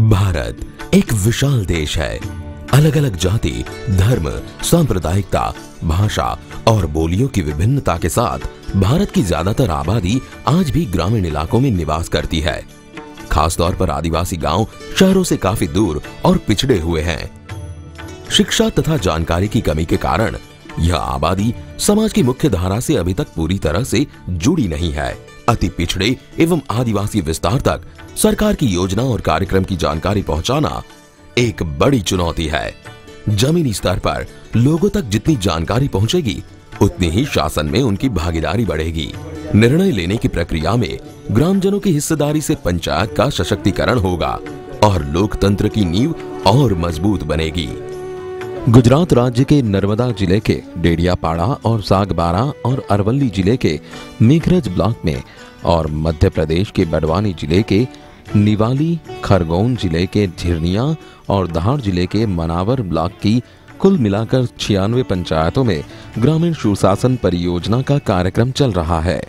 भारत एक विशाल देश है। अलग अलग जाति, धर्म, सांप्रदायिकता, भाषा और बोलियों की विभिन्नता के साथ भारत की ज्यादातर आबादी आज भी ग्रामीण इलाकों में निवास करती है। खासतौर पर आदिवासी गांव शहरों से काफी दूर और पिछड़े हुए हैं। शिक्षा तथा जानकारी की कमी के कारण यह आबादी समाज की मुख्य धारा से अभी तक पूरी तरह से जुड़ी नहीं है। अति पिछड़े एवं आदिवासी विस्तार तक सरकार की योजना और कार्यक्रम की जानकारी पहुंचाना एक बड़ी चुनौती है। जमीनी स्तर पर लोगों तक जितनी जानकारी पहुंचेगी, उतनी ही शासन में उनकी भागीदारी बढ़ेगी। निर्णय लेने की प्रक्रिया में ग्रामजनों की हिस्सेदारी से पंचायत का सशक्तिकरण होगा और लोकतंत्र की नींव और मजबूत बनेगी। गुजरात राज्य के नर्मदा जिले के डेडियापाड़ा और सागबारा और अरवली जिले के मेघरज ब्लॉक में और मध्य प्रदेश के बड़वानी जिले के निवाली, खरगोन जिले के झिरनिया और धार जिले के मनावर ब्लॉक की कुल मिलाकर 96 पंचायतों में ग्रामीण सुशासन परियोजना का कार्यक्रम चल रहा है।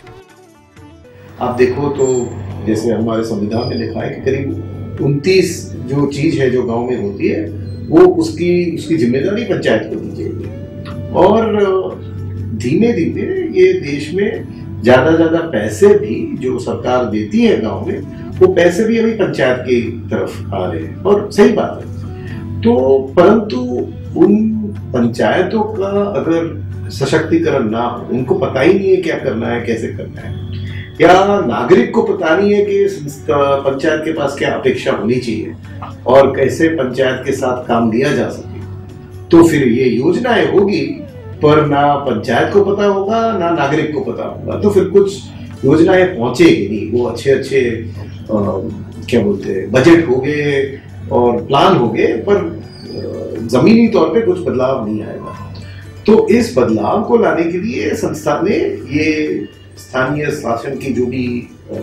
आप देखो तो जैसे हमारे संविधान में लिखा है कि करीब 29 जो चीज है जो गांव में होती है वो उसकी जिम्मेदारी पंचायत को दी जाएगी। और धीमे धीमे ये देश में ज्यादा पैसे भी जो सरकार देती है गांव में, वो पैसे भी अभी पंचायत की तरफ आ रहे हैं और सही बात है। तो परंतु उन पंचायतों का अगर सशक्तिकरण ना हो, उनको पता ही नहीं है क्या करना है, कैसे करना है, या नागरिक को पता नहीं है कि पंचायत के पास क्या अपेक्षा होनी चाहिए और कैसे पंचायत के साथ काम लिया जा सके, तो फिर ये योजनाएं होगी पर ना पंचायत को पता होगा ना नागरिक को पता होगा, तो फिर कुछ योजनाएं पहुंचेगी नहीं। वो अच्छे क्या बोलते हैं बजट हो गए और प्लान हो गए, पर जमीनी तौर पे कुछ बदलाव नहीं आएगा। तो इस बदलाव को लाने के लिए संस्था ने ये स्थानीय शासन की जो भी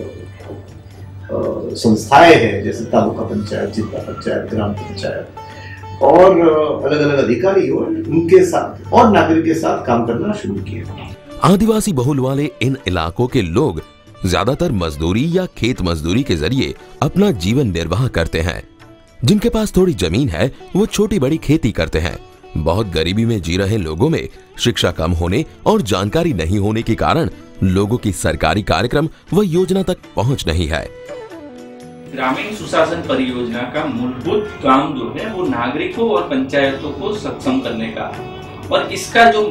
संस्थाएं हैं, जैसे तालुका पंचायत, जिला पंचायत, ग्राम पंचायत और अलग अलग अधिकारी हो, उनके साथ और नागरिक के साथ काम करना शुरू किया। आदिवासी बहुल वाले इन इलाकों के लोग ज्यादातर मजदूरी या खेत मजदूरी के जरिए अपना जीवन निर्वाह करते हैं। जिनके पास थोड़ी जमीन है वो छोटी बड़ी खेती करते हैं। बहुत गरीबी में जी रहे लोगों में शिक्षा कम होने और जानकारी नहीं होने के कारण लोगों की सरकारी कार्यक्रम व योजना तक पहुंच नहीं है। ग्रामीण सुशासन परियोजना का मूलभूत काम जो है वो नागरिकों और पंचायतों को सक्षम करने का, और इसका जो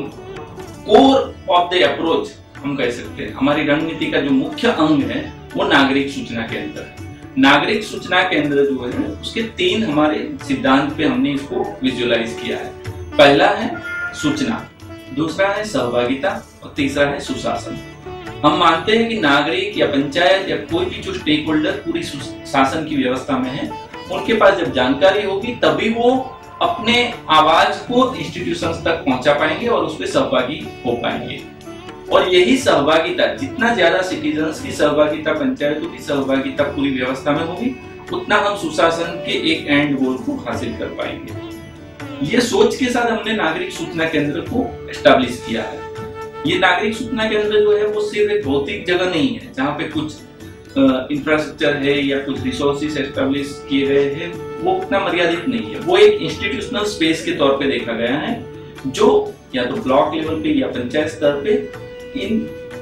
कोर ऑफ द अप्रोच हम कह सकते हैं, हमारी रणनीति का जो मुख्य अंग है वो नागरिक सूचना केंद्र है। नागरिक सूचना केंद्र जो है उसके 3 हमारे सिद्धांत पे हमने इसको विजुअलाइज किया है। पहला है सूचना, दूसरा है सहभागिता और तीसरा है सुशासन। हम मानते हैं कि नागरिक या पंचायत या कोई भी जो स्टेक होल्डर पूरी शासन की व्यवस्था में है, उनके पास जब जानकारी होगी तभी वो अपने आवाज को इंस्टीट्यूशंस तक पहुंचा पाएंगे और उसमें सहभागी हो पाएंगे। और यही सहभागिता, जितना ज्यादा सिटीजन्स की सहभागिता, पंचायतों की सहभागिता पूरी व्यवस्था में होगी, उतना हम सुशासन के एक एंड गोल को हासिल कर पाएंगे। ये सोच के साथ हमने नागरिक सूचना केंद्र को एस्टैब्लिश किया है। ये नागरिक सूचना केंद्र जो है वो सिर्फ एक भौतिक जगह नहीं है जहाँ पे कुछ इंफ्रास्ट्रक्चर है या कुछ रिसोर्सेज एस्टैब्लिश किए गए हैं, वो उतना मर्यादित नहीं है। वो एक इंस्टीट्यूशनल स्पेस के तौर पे देखा गया है, जो या तो ब्लॉक लेवल पे या पंचायत स्तर पे इन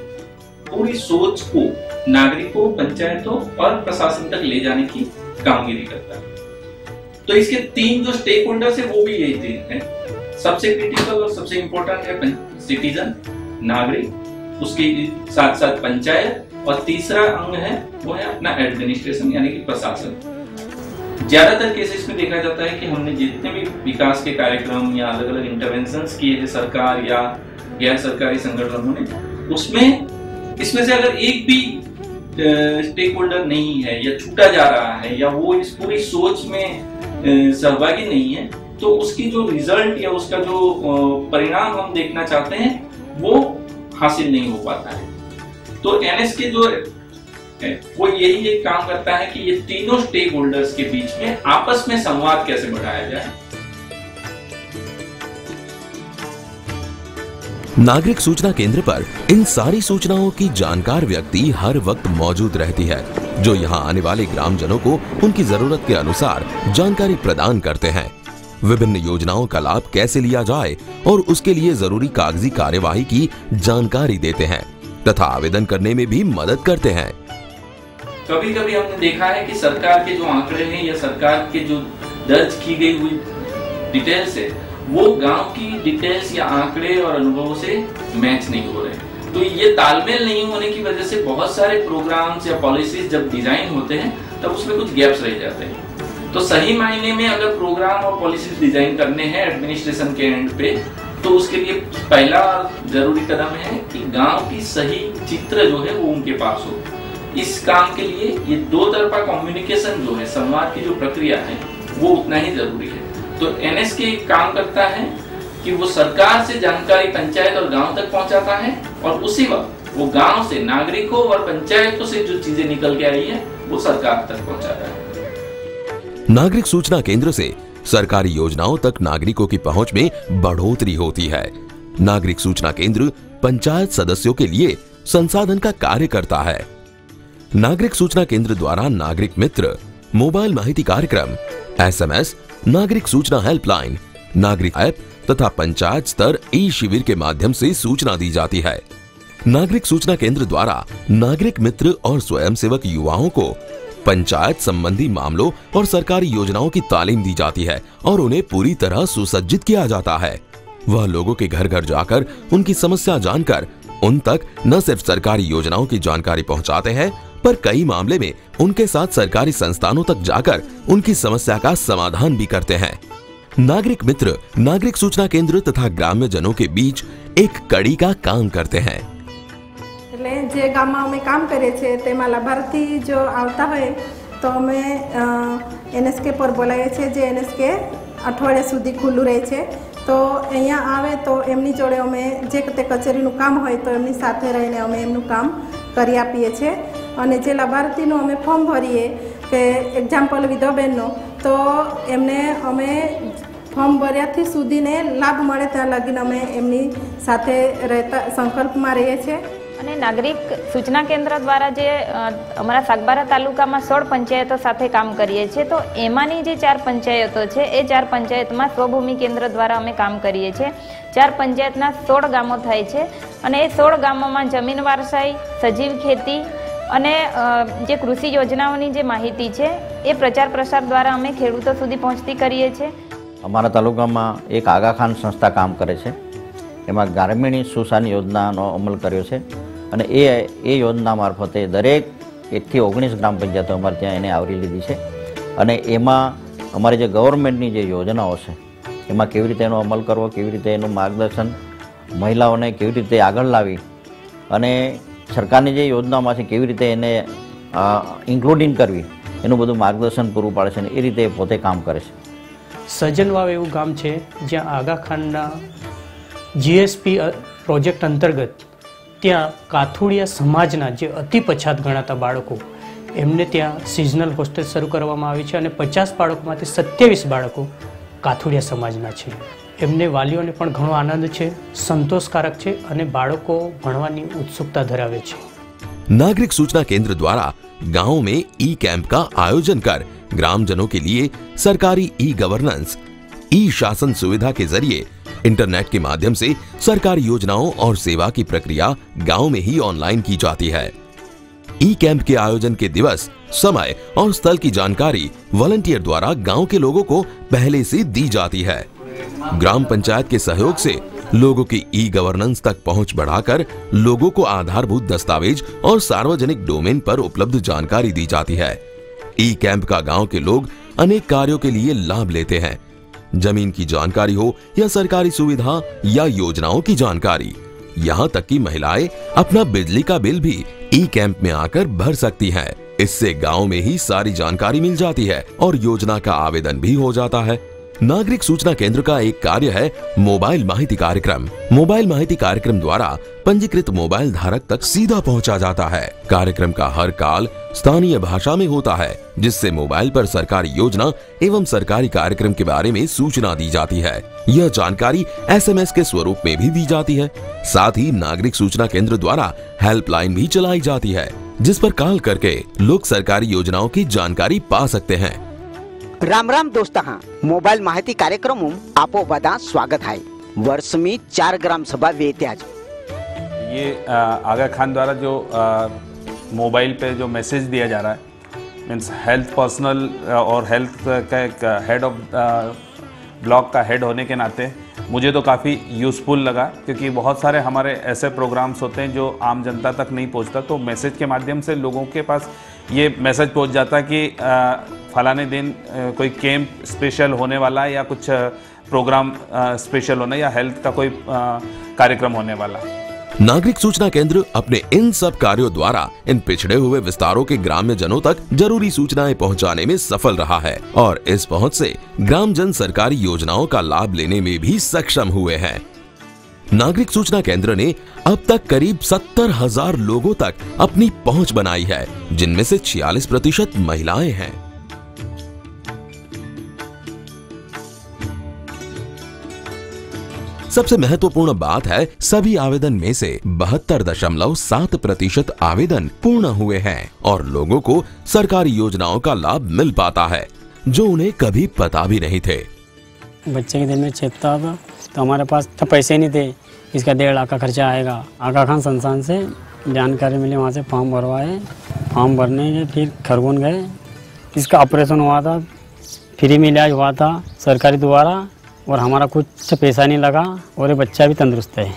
पूरी सोच को नागरिकों, पंचायतों और प्रशासन तक ले जाने की कामगिरी करता है। तो इसके 3 जो स्टेक होल्डर्स है वो भी यही 3 है। सबसे क्रिटिकल और सबसे इंपॉर्टेंट है सिटीजन, नागरिक, उसके साथ साथ पंचायत, और तीसरा अंग है वो है अपना एडमिनिस्ट्रेशन यानी कि प्रशासन। ज्यादातर केसेस में देखा जाता है कि हमने जितने भी विकास के कार्यक्रम या अलग अलग इंटरवेंशंस किए हैं सरकार या गैर सरकारी संगठनों ने, उसमें इसमें से अगर एक भी स्टेक होल्डर नहीं है या छूटा जा रहा है या वो इस पूरी सोच में सहभागी नहीं है, तो उसकी जो रिजल्ट या उसका जो परिणाम हम देखना चाहते हैं वो हासिल नहीं हो पाता है। तो एनएसके जो है वो यही एक काम करता है कि ये तीनों स्टेक होल्डर्स के बीच में आपस में संवाद कैसे बढ़ाया जाए। नागरिक सूचना केंद्र पर इन सारी सूचनाओं की जानकार व्यक्ति हर वक्त मौजूद रहती है, जो यहाँ आने वाले ग्रामजनों को उनकी जरूरत के अनुसार जानकारी प्रदान करते हैं। विभिन्न योजनाओं का लाभ कैसे लिया जाए और उसके लिए जरूरी कागजी कार्यवाही की जानकारी देते हैं तथा आवेदन करने में भी मदद करते हैं। कभी कभी हमने देखा है कि सरकार के जो आंकड़े हैं या सरकार के जो दर्ज की गई हुई डिटेल्स है वो गांव की डिटेल्स या आंकड़े और अनुभवों से मैच नहीं हो रहे। तो ये तालमेल नहीं होने की वजह से बहुत सारे प्रोग्राम्स या पॉलिसीज जब डिजाइन होते हैं तब उसमें कुछ गैप्स रह जाते हैं। तो सही मायने में अगर प्रोग्राम और पॉलिसीज डिजाइन करने हैं एडमिनिस्ट्रेशन के एंड पे, तो उसके लिए पहला जरूरी कदम है कि गांव की सही चित्र जो है वो उनके पास हो। इस काम के लिए ये दो तरफा कम्युनिकेशन जो है, संवाद की जो प्रक्रिया है वो उतना ही जरूरी है। तो एनएसके काम करता है कि वो सरकार से जानकारी पंचायत और गांव तक पहुंचाता है और उसी वक्त वो गांव से नागरिकों और पंचायतों से जो चीजें निकल के आई है वो सरकार तक पहुंचाता है। नागरिक सूचना केंद्र से सरकारी योजनाओं तक नागरिकों की पहुंच में बढ़ोतरी होती है। नागरिक सूचना केंद्र पंचायत सदस्यों के लिए संसाधन का कार्य करता है। नागरिक सूचना केंद्र द्वारा नागरिक मित्र, मोबाइल माहिती कार्यक्रम, एसएमएस, नागरिक सूचना हेल्पलाइन, नागरिक ऐप तथा पंचायत स्तर ई शिविर के माध्यम से सूचना दी जाती है। नागरिक सूचना केंद्र द्वारा नागरिक मित्र और स्वयंसेवक युवाओं को पंचायत संबंधी मामलों और सरकारी योजनाओं की तालीम दी जाती है और उन्हें पूरी तरह सुसज्जित किया जाता है। वह लोगों के घर घर जाकर उनकी समस्या जानकर उन तक न सिर्फ सरकारी योजनाओं की जानकारी पहुंचाते हैं, पर कई मामले में उनके साथ सरकारी संस्थानों तक जाकर उनकी समस्या का समाधान भी करते हैं। नागरिक मित्र नागरिक सूचना केंद्र तथा ग्राम्य जनों के बीच एक कड़ी का काम करते हैं। એટલે જે ગામમાં અમે કામ કરીએ છીએ તેમાં લાભાર્થી જો આવતા હોય તો અમે એનએસકે પર બોલાવીએ છીએ, જે એનએસકે અઠવાડિયા સુધી ખુલ્લું રહે છે। તો અહીંયા આવે તો એમની જોડે અમે જે તે કચેરીનું કામ હોય તો એમની સાથે રહીને અમે એમનું કામ કરી આપીએ છીએ। અને જે લાભાર્થીનું અમે ફોર્મ ભરીએ કે એક્ઝામ્પલ વિધવાબેનનો, તો એમને અમે ફોર્મ ભર્યાથી સુધીને લાભ મળે ત્યાં લગીને અમે એમની સાથે રહેતા સંકલ્પમાં રહીએ છીએ। અને નાગરિક સૂચના કેન્દ્ર દ્વારા જે અમારા સાગબારા તાલુકામાં 16 પંચાયતો સાથે કામ કરીએ છીએ, તો એમાંની જે 4 પંચાયતો છે એ 4 પંચાયતમાં સ્વભૂમિ કેન્દ્ર દ્વારા અમે કામ કરીએ છીએ। 4 પંચાયતના 16 ગામો થાય છે અને એ 16 ગામોમાં જમીન વારસાઈ, સજીવ ખેતી અને જે કૃષિ યોજનાઓની જે માહિતી છે એ પ્રચાર પ્રસાર દ્વારા અમે ખેડૂતો સુધી પહોંચતી કરીએ છીએ। અમારા તાલુકામાં એક આગા ખાન સંસ્થા કામ કરે છે, એમાં ગ્રામીણ સુશાસન યોજનાનો અમલ કર્યો છે અને એ યોજના મારફતે દરેક 1 થી 19 ગ્રામ પંચાયતો અમારે ત્યાં એને આવરી લીધી છે। અને એમાં અમારી જે ગવર્મેન્ટની જે યોજનાઓ છે એમાં કેવી રીતે એનો અમલ કરવો, કેવી રીતે એનું માર્ગદર્શન મહિલાઓને કેવી રીતે આગળ લાવી અને સરકારની જે યોજનામાં છે કેવી રીતે એને ઇન્ક્લુડિંગ કરવી એનું બધું માર્ગદર્શન પૂરું પાડે છે અને એ રીતે પોતે કામ કરે છે। સજનવાવ એવું ગામ છે જ્યાં આગા ખાનના જીએસપી પ્રોજેક્ટ અંતર્ગત ત્યાં કાથુડિયા સમાજના જે અતિ પછાત ગણાતા બાળકો એમને ત્યાં સિઝનલ હોસ્ટેલ શરૂ કરવામાં આવી છે અને 50 બાળકોમાંથી 27 બાળકો કાથુડિયા સમાજના છે। એમને વાલીઓને પણ ઘણો આનંદ છે, સંતોષકારક છે અને બાળકો ભણવાની उत्सुकता ધરાવે છે। नागरिक सूचना केंद्र द्वारा गांव में ई कैंप का आयोजन कर ग्रामजनों के लिए सरकारी ई गवर्नेंस, ई शासन सुविधा के जरिए इंटरनेट के माध्यम से सरकारी योजनाओं और सेवा की प्रक्रिया गांव में ही ऑनलाइन की जाती है। ई कैंप के आयोजन के दिवस, समय और स्थल की जानकारी वॉलंटियर द्वारा गांव के लोगों को पहले से दी जाती है। ग्राम पंचायत के सहयोग से लोगों की ई गवर्नेंस तक पहुंच बढ़ाकर लोगों को आधारभूत दस्तावेज और सार्वजनिक डोमेन पर उपलब्ध जानकारी दी जाती है। ई कैंप का गांव के लोग अनेक कार्यों के लिए लाभ लेते हैं। जमीन की जानकारी हो या सरकारी सुविधा या योजनाओं की जानकारी, यहाँ तक कि महिलाएं अपना बिजली का बिल भी ई कैंप में आकर भर सकती हैं। इससे गांव में ही सारी जानकारी मिल जाती है और योजना का आवेदन भी हो जाता है। नागरिक सूचना केंद्र का एक कार्य है मोबाइल माहिती कार्यक्रम। मोबाइल माहिती कार्यक्रम द्वारा पंजीकृत मोबाइल धारक तक सीधा पहुंचा जाता है। कार्यक्रम का हर काल स्थानीय भाषा में होता है, जिससे मोबाइल पर सरकारी योजना एवं सरकारी कार्यक्रम के बारे में सूचना दी जाती है। यह जानकारी SMS के स्वरूप में भी दी जाती है। साथ ही नागरिक सूचना केंद्र द्वारा हेल्पलाइन भी चलाई जाती है, जिस पर कॉल करके लोग सरकारी योजनाओं की जानकारी पा सकते हैं। राम राम दोस्तों, मोबाईल माहिती कार्यक्रम आपो बधा स्वागत है। वर्ष में 4 ग्राम सभा वेते आज ये आगा खान द्वारा जो मोबाइल पे जो मैसेज दिया जा रहा है, मीन्स हेल्थ पर्सनल और हेल्थ का एक हेड ऑफ ब्लॉक का हेड होने के नाते मुझे तो काफ़ी यूज़फुल लगा, क्योंकि बहुत सारे हमारे ऐसे प्रोग्राम्स होते हैं जो आम जनता तक नहीं पहुंचता, तो मैसेज के माध्यम से लोगों के पास ये मैसेज पहुंच जाता कि फलाने दिन कोई कैंप स्पेशल होने वाला है या कुछ प्रोग्राम स्पेशल होना या हेल्थ का कोई कार्यक्रम होने वाला। नागरिक सूचना केंद्र अपने इन सब कार्यों द्वारा इन पिछड़े हुए विस्तारों के ग्राम्य जनों तक जरूरी सूचनाएं पहुंचाने में सफल रहा है और इस पहुंच से ग्राम जन सरकारी योजनाओं का लाभ लेने में भी सक्षम हुए हैं। नागरिक सूचना केंद्र ने अब तक करीब 70,000 लोगों तक अपनी पहुंच बनाई है, जिनमें से 46% महिलाएं हैं। सबसे महत्वपूर्ण बात है, सभी आवेदन में से 72.7% आवेदन पूर्ण हुए हैं और लोगों को सरकारी योजनाओं का लाभ मिल पाता है, जो उन्हें कभी पता भी नहीं थे। बच्चे के दिल में चेपता था, तो हमारे पास तो पैसे नहीं थे, इसका 1.5 लाख का खर्चा आएगा। आगा खान संस्थान से जानकारी मिली, वहाँ से फॉर्म भरवाए, फॉर्म भरने के फिर खरगोन गए। इसका ऑपरेशन हुआ था, फ्री में इलाज हुआ था सरकारी द्वारा और हमारा कुछ पैसा नहीं लगा और ये बच्चा भी तंदुरुस्त है।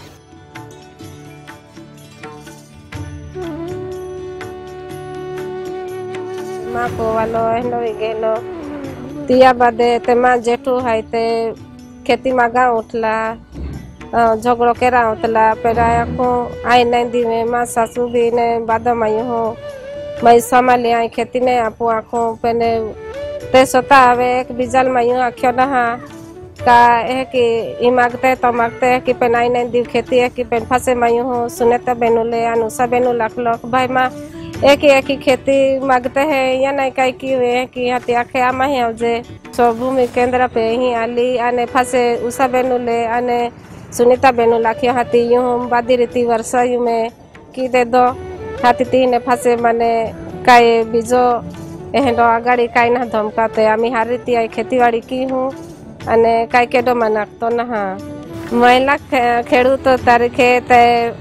माँ को वालो हेलो गेलो तिया बादे ते माँ जेठू है ते खेती में गाँव उठला झगड़ो केरा उठला पेरा को आई नहीं दी में माँ सासू भी ने बादो माई हो मैं संभाली आई खेती ने आपो आखो पेने ते सोता आवे एक बिजल माई आख्यो नहा का है कि ये मांगते हैं तो मांगते हैं कि पेन आई नहीं दी खेती है कि पेन फंसे माई हो सुनेता बेनुले अनुसा बेनु लाख लाख भाई माँ एक ही खेती मांगते हैं या नहीं कहीं की हुए हैं कि हाथी आखे आमा ही आवजे सो भूमि केंद्र पे ही आली आने फंसे उषा बेनुले आने सुनीता बेनु लाखियो हाथी यूं बादी रीति वर्षा यूं में की दे दो हाथी तीन फंसे माने काये बीजो एहनो आगाड़ी काई ना धमकाते आमी हार रीति आई खेतीवाड़ी की हूँ अने काई केडो मनाकतो ना। महिला खेडूत तारीखे ते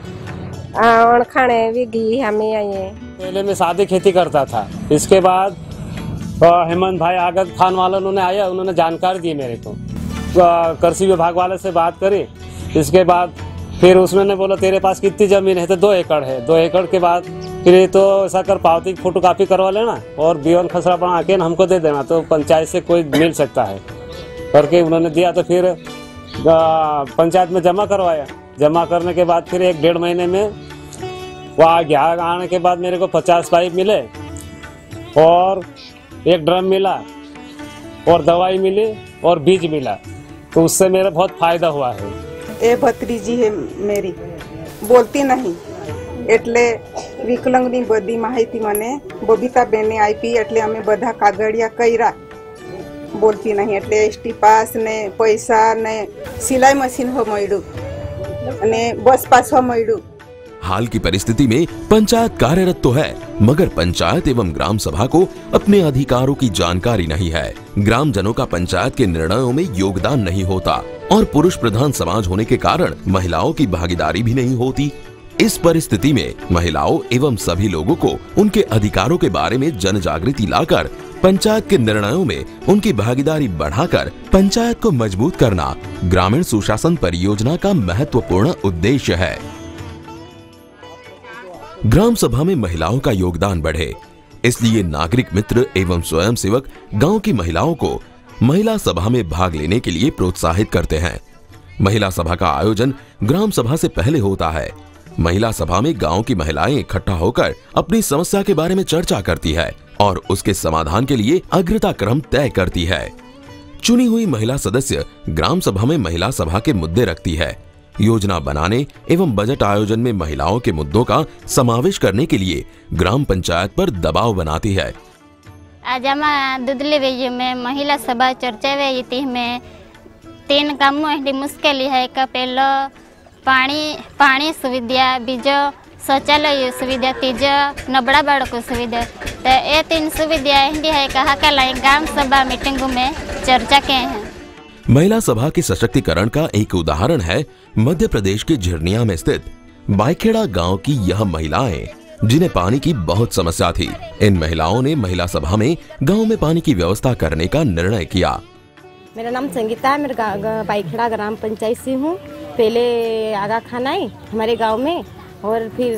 अणखाणे विगी हमें आए। पहले मैं सादी खेती करता था, इसके बाद हेमंत भाई आगा खान वालों उन्होंने आया, उन्होंने जानकारी दी मेरे को, कृषि विभाग वाले से बात करी। इसके बाद फिर उसने बोला तेरे पास कितनी जमीन है, तो 2 एकड़ है। 2 एकड़ के बाद फिर ये तो ऐसा कर पावती फोटो कापी करवा लेना और बीवन खसरा बना के हमको दे देना, तो पंचायत से कोई मिल सकता है करके उन्होंने दिया। तो फिर पंचायत में जमा करवाया, जमा करने के बाद फिर 1-1.5 महीने में वहाँ गया आने के बाद मेरे को 50 पाइप मिले और 1 ड्रम मिला और दवाई मिली और बीज मिला, तो उससे मेरा बहुत फायदा हुआ है। ए भत्रीजी है मेरी, बोलती नहीं એટલે વિકલાંગની બધી માહિતી મને બબીતા બેને આપી, એટલે અમે બધા કાગળિયા કર્યા। બોલતી નહીં એટલે એસટી પાસ ને પૈસા ને સિલાઈ મશીન હો મળ્યું અને બસ પાસ હો મળ્યું। हाल की परिस्थिति में पंचायत कार्यरत तो है, मगर पंचायत एवं ग्राम सभा को अपने अधिकारों की जानकारी नहीं है। ग्राम जनों का पंचायत के निर्णयों में योगदान नहीं होता और पुरुष प्रधान समाज होने के कारण महिलाओं की भागीदारी भी नहीं होती। इस परिस्थिति में महिलाओं एवं सभी लोगों को उनके अधिकारों के बारे में जन जागृति लाकर पंचायत के निर्णयों में उनकी भागीदारी बढ़ाकर पंचायत को मजबूत करना ग्रामीण सुशासन परियोजना का महत्वपूर्ण उद्देश्य है। ग्राम सभा में महिलाओं का योगदान बढ़े, इसलिए नागरिक मित्र एवं स्वयंसेवक गांव की महिलाओं को महिला सभा में भाग लेने के लिए प्रोत्साहित करते हैं। महिला सभा का आयोजन ग्राम सभा से पहले होता है। महिला सभा में गांव की महिलाएं इकट्ठा होकर अपनी समस्या के बारे में चर्चा करती है और उसके समाधान के लिए अग्रता क्रम तय करती है। चुनी हुई महिला सदस्य ग्राम सभा में महिला सभा के मुद्दे रखती है। योजना बनाने एवं बजट आयोजन में महिलाओं के मुद्दों का समावेश करने के लिए ग्राम पंचायत पर दबाव बनाती है। आज हमारा दुधली बेजू में महिला सभा चर्चा वेती में 3 कामों एटी मुश्किल है का पहलो पानी सुविधा, बीजो शौचालय सुविधा, तीजो नबड़ा बाड़को सुविधा। तो ये 3 सुविधा है कहा का ग्राम सभा मीटिंग में चर्चा के हैं। महिला सभा के सशक्तिकरण का एक उदाहरण है मध्य प्रदेश के झिरनिया में स्थित बाईखेड़ा गांव की यह महिलाएं जिन्हें पानी की बहुत समस्या थी। इन महिलाओं ने महिला सभा में गांव में पानी की व्यवस्था करने का निर्णय किया। मेरा नाम संगीता है, मैं बाईखेड़ा ग्राम पंचायत से हूँ। पहले आगा खान आई हमारे गांव में और फिर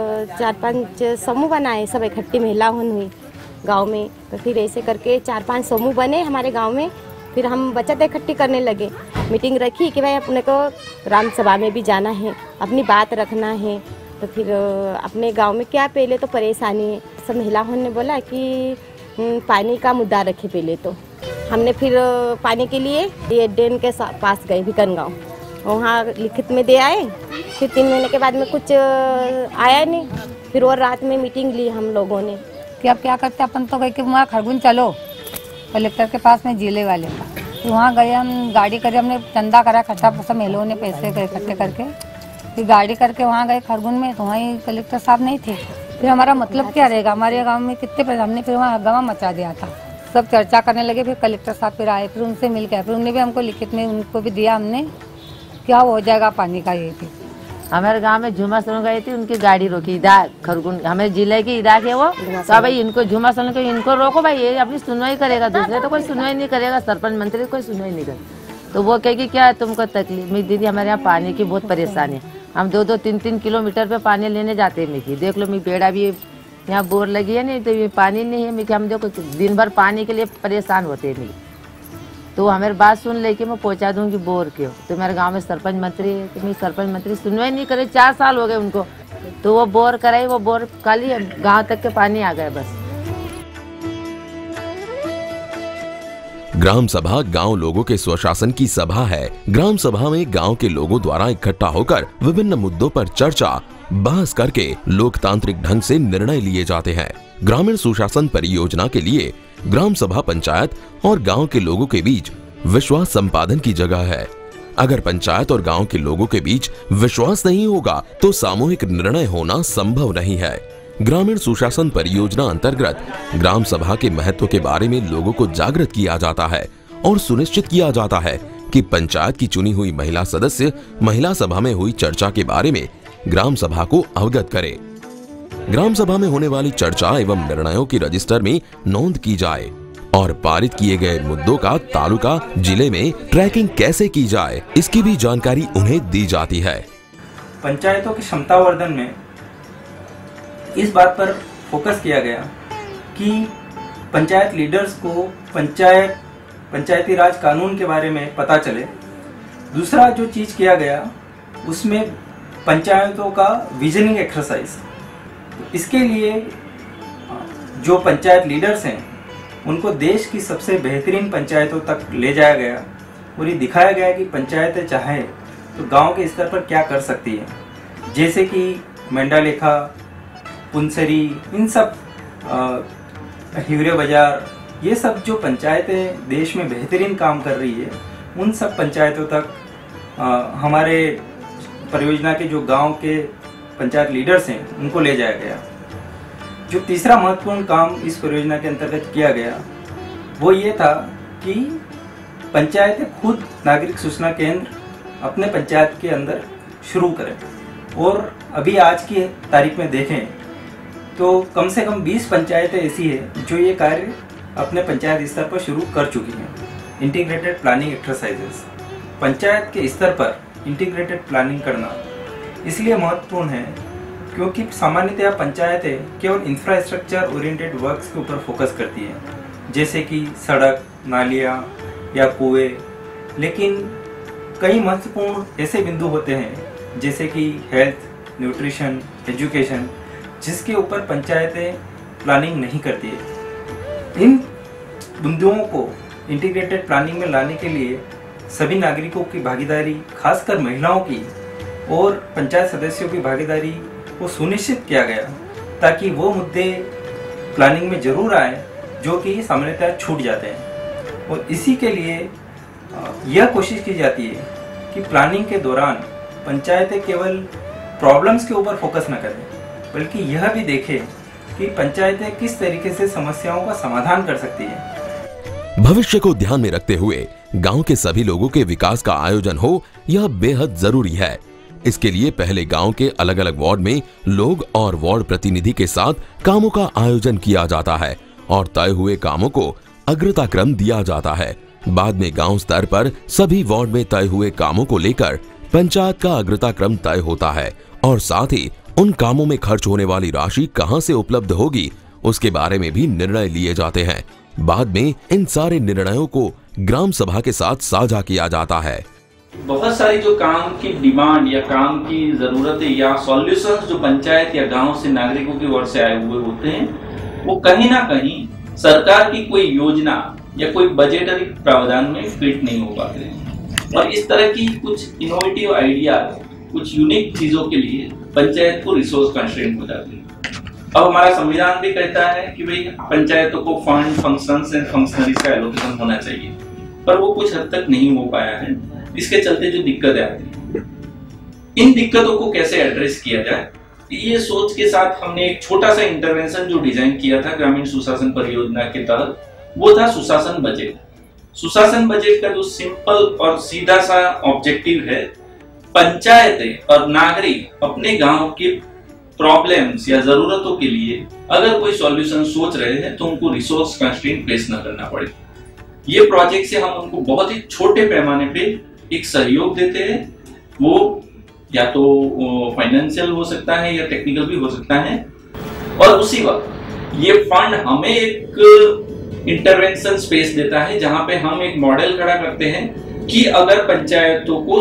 4-5 समूह बनाए, सब इकट्ठी महिला हुई गांव में। तो फिर ऐसे करके 4-5 समूह बने हमारे गांव में। फिर हम बचत इकट्ठी करने लगे, मीटिंग रखी कि भाई अपने को ग्राम सभा में भी जाना है, अपनी बात रखना है। तो फिर अपने गांव में क्या पहले तो परेशानी है, सब महिलाओं ने बोला कि पानी का मुद्दा रखे। पहले तो हमने फिर पानी के लिए ये डैम के पास गए भिकन गाँव, वहाँ लिखित में दे आए। फिर 3 महीने के बाद में कुछ आया नहीं। फिर और रात में मीटिंग ली हम लोगों ने कि अब क्या करते, अपन तो गए कि वहाँ खरगुन चलो कलेक्टर के पास में जिले वाले का। तो वहाँ गए, हम गाड़ी करे, हमने चंदा करा इकट्ठा, सब महिलाओं ने पैसे इकट्ठे करके फिर गाड़ी करके वहाँ गए खरगुन में। तो वहीं कलेक्टर साहब नहीं थे। फिर हमारा मतलब क्या रहेगा, हमारे गाँव में कितने पैसे, हमने फिर वहाँ हंगामा मचा दिया था। सब चर्चा करने लगे। फिर कलेक्टर साहब फिर आए, फिर उनसे मिल गए। फिर उन्होंने भी हमको लिखित में उनको भी दिया हमने, क्या हो जाएगा पानी का। ये थी हमारे गांव में झुमा सुन गई थी, उनकी गाड़ी रोकी इधर खरगुन, हमारे जिले की इधर है वो। तो भाई इनको झुमा सुन को इनको रोको भाई, ये अपनी सुनवाई करेगा, दूसरे तो कोई सुनवाई नहीं करेगा, सरपंच मंत्री कोई सुनवाई नहीं करेगा। तो वो कहेगी क्या है तुमको तकलीफ। मेरी दीदी हमारे यहाँ पानी की बहुत परेशानी है, हम 2-2, 3-3 किलोमीटर पे पानी लेने जाते हैं। मेरी देख लो, मेरी बेड़ा भी यहाँ बोर लगी है नहीं, तो ये पानी नहीं है। मेरी हम देखो दिन भर पानी के लिए परेशान होते हैं। मेरी तो हमारी बात सुन लेके मैं पहुंचा दूंगी बोर के। तो मेरे गांव में सरपंच मंत्री है, तो मेरी सरपंच मंत्री सुनवाई नहीं करे, 4 साल हो गए उनको। तो वो बोर कराई, वो बोर खाली गांव तक के पानी आ गए बस। ग्राम सभा गांव लोगों के स्वशासन की सभा है। ग्राम सभा में गांव के लोगों द्वारा इकट्ठा होकर विभिन्न मुद्दों पर चर्चा बहस करके लोकतांत्रिक ढंग से निर्णय लिए जाते हैं। ग्रामीण सुशासन परियोजना के लिए ग्राम सभा पंचायत और गांव के लोगों के बीच विश्वास संपादन की जगह है। अगर पंचायत और गांव के लोगों के बीच विश्वास नहीं होगा तो सामूहिक निर्णय होना संभव नहीं है। ग्रामीण सुशासन परियोजना अंतर्गत ग्राम सभा के महत्व के बारे में लोगों को जागृत किया जाता है और सुनिश्चित किया जाता है कि पंचायत की चुनी हुई महिला सदस्य महिला सभा में हुई चर्चा के बारे में ग्राम सभा को अवगत करे। ग्राम सभा में होने वाली चर्चा एवं निर्णयों की रजिस्टर में नोंद की जाए और पारित किए गए मुद्दों का तालुका जिले में ट्रैकिंग कैसे की जाए, इसकी भी जानकारी उन्हें दी जाती है। पंचायतों की क्षमतावर्धन में इस बात पर फोकस किया गया कि पंचायत लीडर्स को पंचायती राज कानून के बारे में पता चले। दूसरा जो चीज किया गया उसमें पंचायतों का विजनिंग एक्सरसाइज। इसके लिए जो पंचायत लीडर्स हैं उनको देश की सबसे बेहतरीन पंचायतों तक ले जाया गया और ये दिखाया गया कि पंचायतें चाहे तो गांव के स्तर पर क्या कर सकती है। जैसे कि मेंढालेखा, पुनसरी, इन सब हिवरे बाजार, ये सब जो पंचायतें देश में बेहतरीन काम कर रही है उन सब पंचायतों तक हमारे परियोजना के जो गांव के पंचायत लीडर्स हैं उनको ले जाया गया। जो तीसरा महत्वपूर्ण काम इस परियोजना के अंतर्गत किया गया वो ये था कि पंचायतें खुद नागरिक सूचना केंद्र अपने पंचायत के अंदर शुरू करें। और अभी आज की तारीख में देखें तो कम से कम 20 पंचायतें ऐसी है जो ये कार्य अपने पंचायत स्तर पर शुरू कर चुकी हैं। इंटीग्रेटेड प्लानिंग एक्सरसाइजेस, पंचायत के स्तर पर इंटीग्रेटेड प्लानिंग करना इसलिए महत्वपूर्ण है क्योंकि सामान्यतया पंचायतें केवल इंफ्रास्ट्रक्चर ओरिएंटेड वर्क्स के ऊपर फोकस करती हैं, जैसे कि सड़क, नालियाँ या कुएं। लेकिन कई महत्वपूर्ण ऐसे बिंदु होते हैं जैसे कि हेल्थ, न्यूट्रिशन, एजुकेशन, जिसके ऊपर पंचायतें प्लानिंग नहीं करती है। इन बिंदुओं को इंटीग्रेटेड प्लानिंग में लाने के लिए सभी नागरिकों की भागीदारी, खासकर महिलाओं की और पंचायत सदस्यों की भागीदारी को सुनिश्चित किया गया, ताकि वो मुद्दे प्लानिंग में जरूर आए जो कि सामान्यतः छूट जाते हैं। और इसी के लिए यह कोशिश की जाती है कि प्लानिंग के दौरान पंचायतें केवल प्रॉब्लम्स के ऊपर फोकस न करें, बल्कि यह भी देखें कि पंचायतें किस तरीके से समस्याओं का समाधान कर सकती है। भविष्य को ध्यान में रखते हुए गांव के सभी लोगों के विकास का आयोजन हो, यह बेहद जरूरी है। इसके लिए पहले गांव के अलग अलग वार्ड में लोग और वार्ड प्रतिनिधि के साथ कामों का आयोजन किया जाता है और तय हुए कामों को अग्रता क्रम दिया जाता है। बाद में गांव स्तर पर सभी वार्ड में तय हुए कामों को लेकर पंचायत का अग्रता क्रम तय होता है और साथ ही उन कामों में खर्च होने वाली राशि कहां से उपलब्ध होगी उसके बारे में भी निर्णय लिए जाते हैं। बाद में इन सारे निर्णयों को ग्राम सभा के साथ साझा किया जाता है। बहुत सारी जो काम की डिमांड या काम की जरूरतें या सॉल्यूशंस जो पंचायत या गांव से नागरिकों की ओर से आए हुए होते हैं, वो कहीं ना कहीं सरकार की कोई योजना या कोई बजटरी प्रावधान में फिट नहीं हो पाते हैं। और इस तरह की कुछ इनोवेटिव आइडिया, कुछ यूनिक चीजों के लिए पंचायत को रिसोर्स कंस्ट्रेंट हो जाती है। अब हमारा संविधान भी कहता है कि भाई पंचायतों को फंड, फंक्शंस एंड फंक्शनरीज का एलोकेशन होना चाहिए, पर वो कुछ हद तक नहीं हो पाया है। इसके चलते जो दिक्कतें आती हैं, इन दिक्कतों को कैसे एड्रेस किया जाए, ये सोच के साथ हमने एक छोटा सा इंटरवेंशन जो डिजाइन किया था ग्रामीण सुशासन परियोजना के तहत, वो था सुशासन बजट। सुशासन बजट का जो सिंपल और सीधा सा ऑब्जेक्टिव है, पंचायतें और नागरिक अपने गांव के प्रॉब्लम्स या जरूरतों के लिए अगर कोई सॉल्यूशन सोच रहे हैं तो उनको रिसोर्स कंस्ट्रेंट फेस न करना पड़े। ये प्रोजेक्ट से हम उनको बहुत ही छोटे पैमाने पे एक सहयोग देते हैं। वो या तो फाइनेंशियल हो सकता है या टेक्निकल भी हो सकता है, और उसी वक्त ये फंड हमें एक इंटरवेंशन स्पेस देता है जहां पे हम एक मॉडल खड़ा करते हैं कि अगर पंचायतों को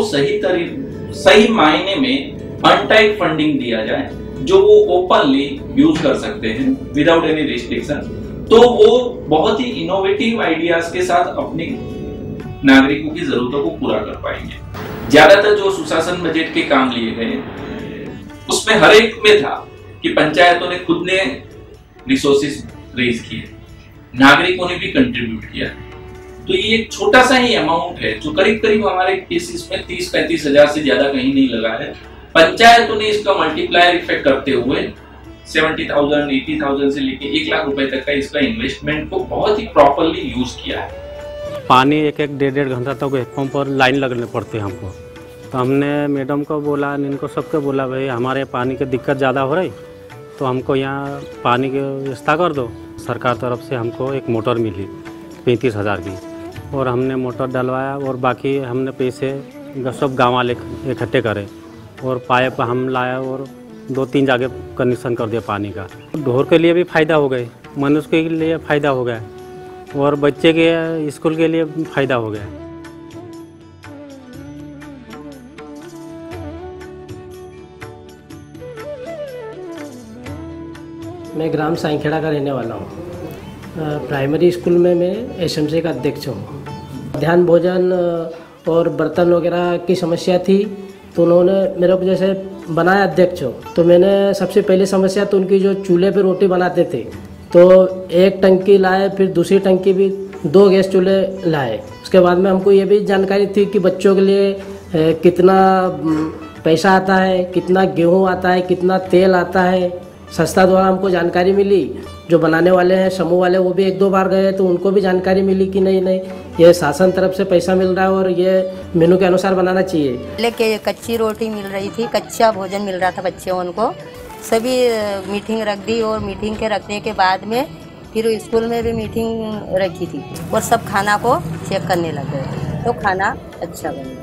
सही मायने में अनटाइड फंडिंग दिया जाए, जो वो ओपनली यूज कर सकते हैं विदाउट एनी रिस्ट्रिक्शन, तो वो बहुत ही इनोवेटिव आइडियाज के साथ अपने नागरिकों की जरूरतों को पूरा कर पाएंगे। ज्यादातर जो सुशासन बजट के काम लिए गए उसमें हर एक में था कि पंचायतों ने खुद ने रिसोर्सेज रेज किए, नागरिकों ने भी कंट्रीब्यूट किया। तो ये एक छोटा सा ही अमाउंट है जो करीब करीब हमारे केसेस में 30-35 हजार से ज्यादा कहीं नहीं लगा है। पंचायतों ने इसका मल्टीप्लायर इफेक्ट करते हुए 70,000, 80,000 से लेके 1 लाख रुपए तक का इसका इन्वेस्टमेंट को बहुत ही प्रॉपरली यूज किया है। पानी एक डेढ़ घंटा तक पंप पर लाइन लगने पड़ते हैं हमको। तो हमने मैडम को बोला, इनको सबको बोला, भाई हमारे पानी की दिक्कत ज़्यादा हो रही, तो हमको यहाँ पानी की व्यवस्था कर दो। सरकार तरफ से हमको एक मोटर मिली 35,000 की, और हमने मोटर डलवाया और बाकी हमने पैसे सब गाँव वाले इकट्ठे करे और पाइप हम लाया और 2-3 जगह कनेक्शन कर दिया पानी का। ढोर के लिए भी फ़ायदा हो गए, मनुष्य के लिए फ़ायदा हो गया और बच्चे के स्कूल के लिए फ़ायदा हो गया। मैं ग्राम साईखेड़ा का रहने वाला हूँ। प्राइमरी स्कूल में मैं एसएमसी का अध्यक्ष हूँ। मध्याह्न भोजन और बर्तन वगैरह की समस्या थी, तो उन्होंने मेरे को जैसे बनाया अध्यक्ष हो, तो मैंने सबसे पहली समस्या तो उनकी जो चूल्हे पे रोटी बनाते थे, तो एक टंकी लाए, फिर दूसरी टंकी भी 2 गैस चूल्हे लाए। उसके बाद में हमको ये भी जानकारी थी कि बच्चों के लिए कितना पैसा आता है, कितना गेहूँ आता है, कितना तेल आता है। संस्था द्वारा हमको जानकारी मिली, जो बनाने वाले हैं समूह वाले वो भी 1-2 बार गए, तो उनको भी जानकारी मिली कि नहीं ये शासन तरफ से पैसा मिल रहा है और ये मेनू के अनुसार बनाना चाहिए। लेके कच्ची रोटी मिल रही थी, कच्चा भोजन मिल रहा था बच्चों को। सभी मीटिंग रख दी और मीटिंग के रखने के बाद में फिर स्कूल में भी मीटिंग रखी थी और सब खाना को चेक करने लगे, तो खाना अच्छा बना।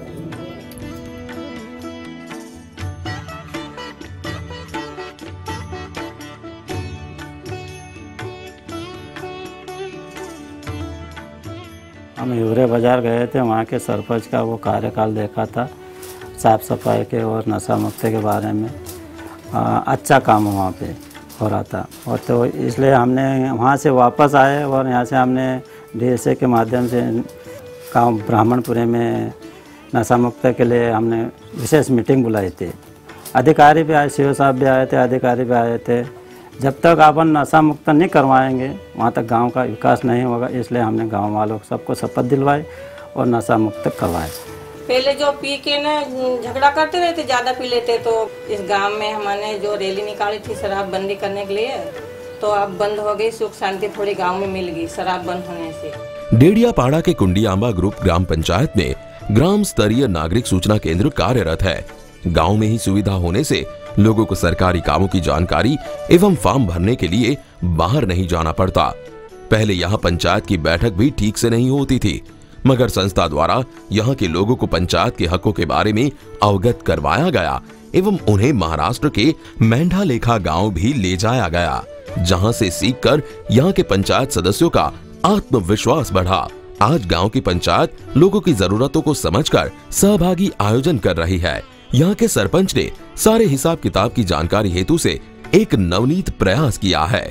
हम यूरे बाज़ार गए थे, वहाँ के सरपंच का वो कार्यकाल देखा था, साफ़ सफाई के और नशा मुक्ति के बारे में अच्छा काम वहाँ पे हो रहा था। और तो इसलिए हमने वहाँ से वापस आए और यहाँ से हमने DSA के माध्यम से गाँव ब्राह्मणपुरे में नशा मुक्त के लिए हमने विशेष मीटिंग बुलाई थी। अधिकारी भी आए, सीओ साहब भी आए थे, अधिकारी भी आए थे। जब तक अपन नशा मुक्त नहीं करवाएंगे वहाँ तक गांव का विकास नहीं होगा, इसलिए हमने गांव वालों को सबको शपथ दिलवाई और नशा मुक्त करवाए। पहले जो पी के ना झगड़ा करते रहते, ज़्यादा पी लेते, तो इस गांव में हमने जो रैली निकाली थी शराबबंदी करने के लिए, तो अब बंद हो गई, सुख शांति थोड़ी गांव में मिल गई शराब बंद होने से। डेडियापाड़ा के कुंडियाम्बा ग्रुप ग्राम पंचायत में ग्राम स्तरीय नागरिक सूचना केंद्र कार्यरत है। गांव में ही सुविधा होने से लोगों को सरकारी कामों की जानकारी एवं फॉर्म भरने के लिए बाहर नहीं जाना पड़ता। पहले यहाँ पंचायत की बैठक भी ठीक से नहीं होती थी, मगर संस्था द्वारा यहाँ के लोगों को पंचायत के हकों के बारे में अवगत करवाया गया एवं उन्हें महाराष्ट्र के मेंढा लेखा गांव भी ले जाया गया, जहां से सीखकर यहाँ के पंचायत सदस्यों का आत्मविश्वास बढ़ा। आज गांव की पंचायत लोगों की जरूरतों को समझकर सहभागी आयोजन कर रही है। यहाँ के सरपंच ने सारे हिसाब किताब की जानकारी हेतु से एक नवनीत प्रयास किया है।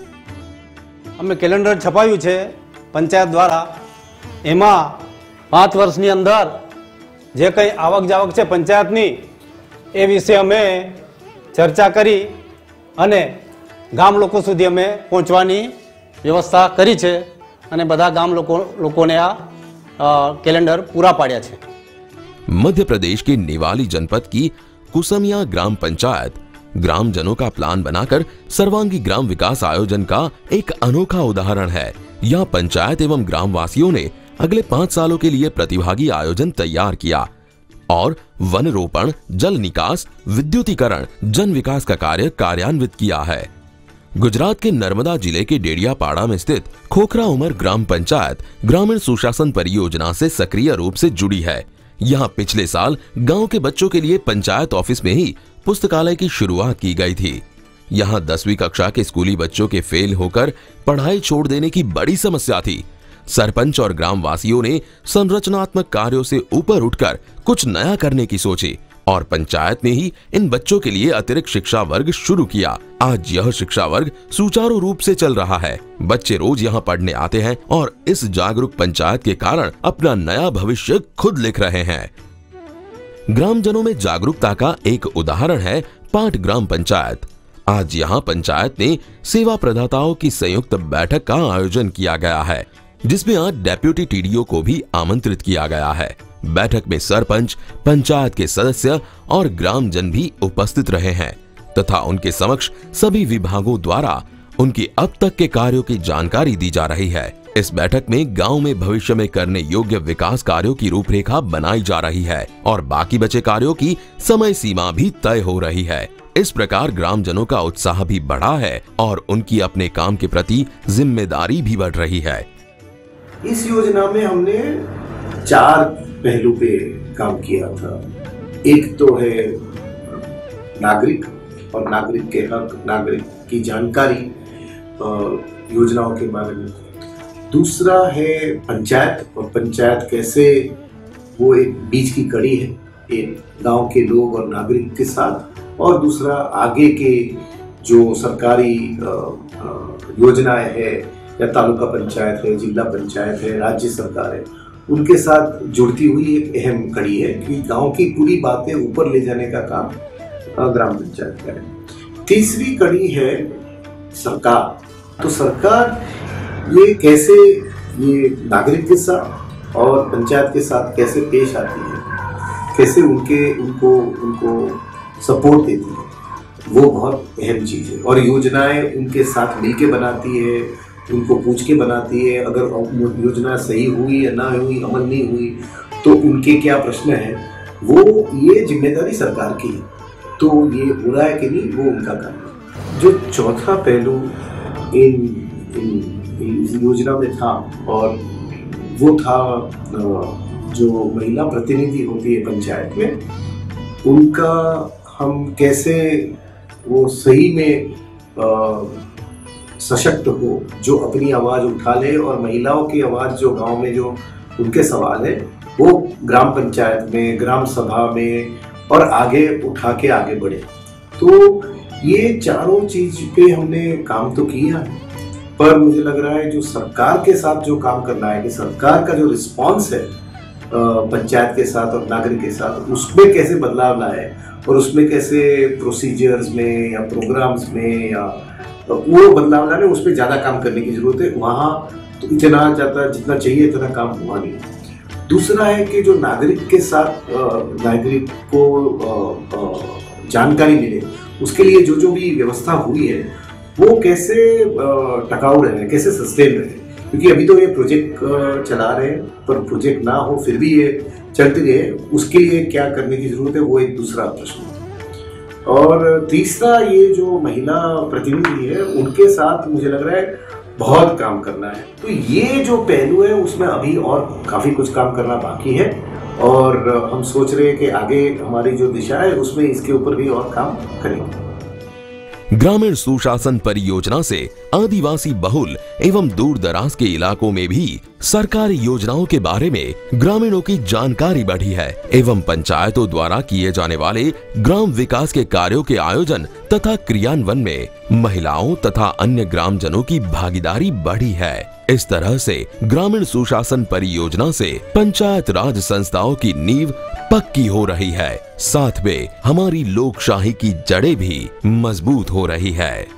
અમે કેલેન્ડર છપાયું છે પંચાયત દ્વારા, એમાં 5 વર્ષની અંદર જે કંઈ આવક જાવક છે પંચાયતની એ વિશે અમે ચર્ચા કરી અને ગામ લોકો સુધી અમે પહોંચવાની વ્યવસ્થા કરી છે અને બધા ગામ લોકોને આ કેલેન્ડર પૂરા પાડ્યા છે। मध्य प्रदेश के निवाली जनपद की कुसमिया ग्राम पंचायत ग्रामजनों का प्लान बनाकर सर्वांगी ग्राम विकास आयोजन का एक अनोखा उदाहरण है। यहाँ पंचायत एवं ग्रामवासियों ने अगले 5 सालों के लिए प्रतिभागी आयोजन तैयार किया और वन रोपण, जल निकास, विद्युतीकरण, जन विकास का कार्य कार्यान्वित किया है। गुजरात के नर्मदा जिले के डेडियापाड़ा में स्थित खोखरा उमर ग्राम पंचायत ग्रामीण सुशासन परियोजना से सक्रिय रूप से जुड़ी है। यहाँ पिछले साल गांव के बच्चों के लिए पंचायत ऑफिस में ही पुस्तकालय की शुरुआत की गई थी। यहाँ 10वीं कक्षा के स्कूली बच्चों के फेल होकर पढ़ाई छोड़ देने की बड़ी समस्या थी। सरपंच और ग्रामवासियों ने संरचनात्मक कार्यों से ऊपर उठकर कुछ नया करने की सोची और पंचायत में ही इन बच्चों के लिए अतिरिक्त शिक्षा वर्ग शुरू किया। आज यह शिक्षा वर्ग सुचारू रूप से चल रहा है। बच्चे रोज यहाँ पढ़ने आते हैं और इस जागरूक पंचायत के कारण अपना नया भविष्य खुद लिख रहे हैं। ग्रामजनों में जागरूकता का एक उदाहरण है पाट ग्राम पंचायत। आज यहाँ पंचायत ने सेवा प्रदाताओं की संयुक्त बैठक का आयोजन किया गया है, जिसमें आज डेप्यूटी टीडीओ को भी आमंत्रित किया गया है। बैठक में सरपंच, पंचायत के सदस्य और ग्रामजन भी उपस्थित रहे हैं तथा उनके समक्ष सभी विभागों द्वारा उनकी अब तक के कार्यों की जानकारी दी जा रही है। इस बैठक में गांव में भविष्य में करने योग्य विकास कार्यों की रूपरेखा बनाई जा रही है और बाकी बचे कार्यों की समय सीमा भी तय हो रही है। इस प्रकार ग्रामजनों का उत्साह भी बढ़ा है और उनकी अपने काम के प्रति जिम्मेदारी भी बढ़ रही है। इस योजना में हमने 4 पहलू पे काम किया था। एक तो है नागरिक और नागरिक के हक, नागरिक की जानकारी योजनाओं के बारे में। दूसरा है पंचायत और पंचायत कैसे वो एक बीच की कड़ी है एक गांव के लोग और नागरिक के साथ। और दूसरा आगे के जो सरकारी योजनाएं है या तालुका पंचायत है, जिला पंचायत है, राज्य सरकार है, उनके साथ जुड़ती हुई एक अहम कड़ी है कि गांव की पूरी बातें ऊपर ले जाने का काम ग्राम पंचायत का है। तीसरी कड़ी है सरकार। तो सरकार ये कैसे ये नागरिक के साथ और पंचायत के साथ कैसे पेश आती है, कैसे उनको सपोर्ट देती है, वो बहुत अहम चीज़ है। और योजनाएं उनके साथ मिलके बनाती है, उनको पूछ के बनाती है। अगर योजना सही हुई या ना हुई, अमल नहीं हुई, तो उनके क्या प्रश्न हैं, वो ये जिम्मेदारी सरकार की है। तो ये हो रहा है कि नहीं, वो उनका काम है। जो चौथा पहलू इन योजना में था और वो था जो महिला प्रतिनिधि होती है पंचायत में, उनका हम कैसे वो सही में सशक्त हो, जो अपनी आवाज़ उठा ले और महिलाओं की आवाज़ जो गांव में जो उनके सवाल है वो ग्राम पंचायत में, ग्राम सभा में और आगे उठा के आगे बढ़े। तो ये चारों चीज पे हमने काम तो किया पर मुझे लग रहा है जो सरकार के साथ जो काम करना है, कि सरकार का जो रिस्पॉन्स है पंचायत के साथ और नागरिक के साथ, उसमें कैसे बदलाव लाए और उसमें कैसे प्रोसीजर्स में या प्रोग्राम्स में या वो बदलाव लाने, उस पर ज़्यादा काम करने की जरूरत है। वहाँ तो इतना ज़्यादा जितना चाहिए इतना काम हुआ नहीं। दूसरा है कि जो नागरिक के साथ नागरिक को जानकारी मिले, उसके लिए जो जो भी व्यवस्था हुई है वो कैसे टिकाऊ रहे, कैसे सस्टेन रहे, क्योंकि अभी तो ये प्रोजेक्ट चला रहे हैं, पर प्रोजेक्ट ना हो फिर भी ये चलती रहे, उसके लिए क्या करने की जरूरत है, वो एक दूसरा प्रश्न है। और तीसरा, ये जो महिला प्रतिनिधि है उनके साथ मुझे लग रहा है बहुत काम करना है। तो ये जो पहलू है उसमें अभी और काफी कुछ काम करना बाकी है, और हम सोच रहे हैं कि आगे हमारी जो दिशा है उसमें इसके ऊपर भी और काम करेंगे। ग्रामीण सुशासन परियोजना से आदिवासी बहुल एवं दूर दराज के इलाकों में भी सरकारी योजनाओं के बारे में ग्रामीणों की जानकारी बढ़ी है एवं पंचायतों द्वारा किए जाने वाले ग्राम विकास के कार्यों के आयोजन तथा क्रियान्वयन में महिलाओं तथा अन्य ग्रामजनों की भागीदारी बढ़ी है। इस तरह से ग्रामीण सुशासन परियोजना से पंचायत राज संस्थाओं की नींव पक्की हो रही है, साथ में हमारी लोकशाही की जड़ें भी मजबूत हो रही है।